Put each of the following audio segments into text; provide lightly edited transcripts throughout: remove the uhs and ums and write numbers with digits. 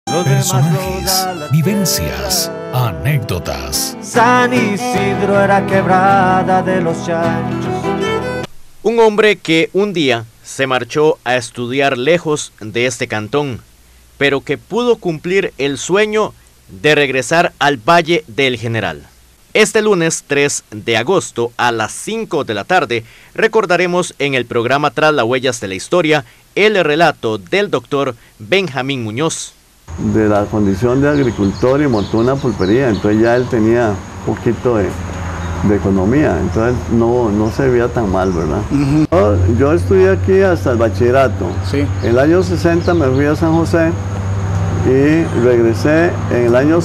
Personajes, vivencias, anécdotas. San Isidro era quebrada de los chanchos. Un hombre que un día se marchó a estudiar lejos de este cantón, pero que pudo cumplir el sueño de regresar al Valle del General. Este lunes 3 de agosto a las 5 de la tarde recordaremos en el programa Tras las Huellas de la Historia el relato del doctor Benjamín Muñoz. De la condición de agricultor y montó una pulpería, entonces ya él tenía un poquito de economía, entonces no se veía tan mal, ¿verdad? Yo estudié aquí hasta el bachillerato. Sí. En el año 60 me fui a San José y regresé en el año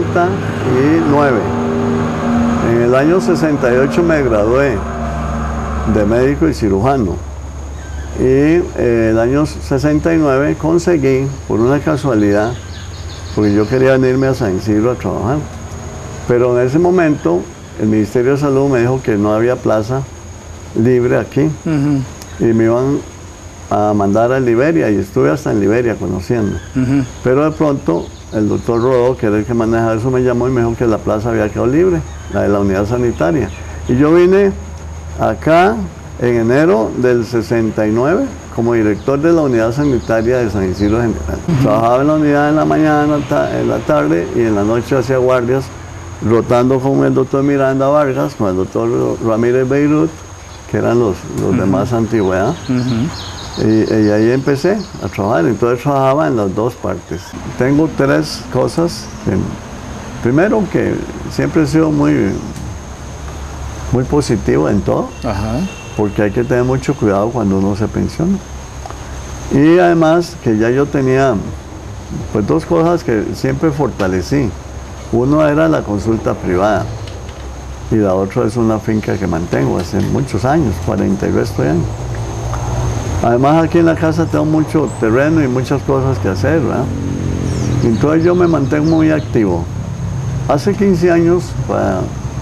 69. En el año 68 me gradué de médico y cirujano. Y el año 69 conseguí, por una casualidad, porque yo quería venirme a San Isidro a trabajar, pero en ese momento el Ministerio de Salud me dijo que no había plaza libre aquí y me iban a mandar a Liberia, y estuve hasta en Liberia conociendo. Pero de pronto el doctor Rodó, que era el que manejaba eso, me llamó y me dijo que la plaza había quedado libre, la de la unidad sanitaria. Y yo vine acá en enero del 69 como director de la unidad sanitaria de San Isidro General. Trabajaba en la unidad en la mañana, en la tarde, y en la noche hacía guardias, rotando con el doctor Miranda Vargas, con el doctor Ramírez Beirut, que eran los de más antigüedad. Y ahí empecé a trabajar, entonces trabajaba en las dos partes. Tengo tres cosas. Primero, que siempre he sido muy positivo en todo. Porque hay que tener mucho cuidado cuando uno se pensiona. Y además que ya yo tenía pues dos cosas que siempre fortalecí. Uno era la consulta privada y la otra es una finca que mantengo hace muchos años, 40 y resto de años. Además aquí en la casa tengo mucho terreno y muchas cosas que hacer, ¿verdad? Entonces yo me mantengo muy activo. Hace 15 años, para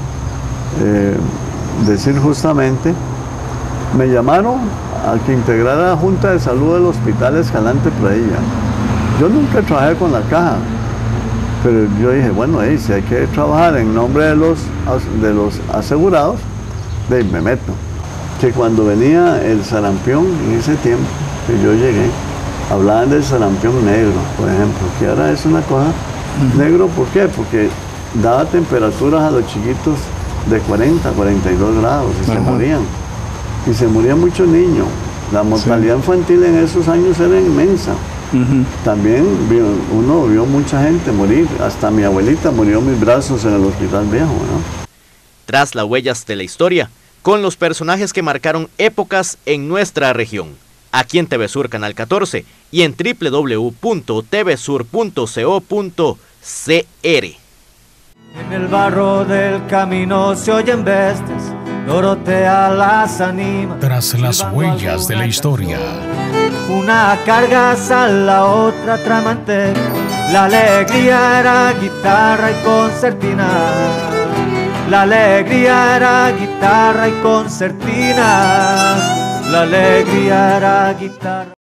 decir justamente, me llamaron a que integrara la Junta de Salud del Hospital Escalante Pradilla. Yo nunca trabajé con la caja, pero yo dije, bueno, si hay que trabajar en nombre de los asegurados, me meto. Que cuando venía el sarampión, en ese tiempo que yo llegué, hablaban del sarampión negro, por ejemplo, que ahora es una cosa. Negro, ¿por qué? Porque daba temperaturas a los chiquitos de 40, 42 grados y se morían. Y se morían muchos niños. La mortalidad infantil en esos años era inmensa. También uno vio mucha gente morir. Hasta mi abuelita murió en mis brazos en el hospital viejo, ¿no? Tras las huellas de la historia, con los personajes que marcaron épocas en nuestra región. Aquí en TV Sur Canal 14 y en www.tvsur.co.cr. En el barro del camino se oyen bestias, Dorotea las anima. Tras las huellas de la historia. Una carga sal, la otra trae manteca. La alegría era guitarra y concertina. La alegría era guitarra y concertina. La alegría era guitarra.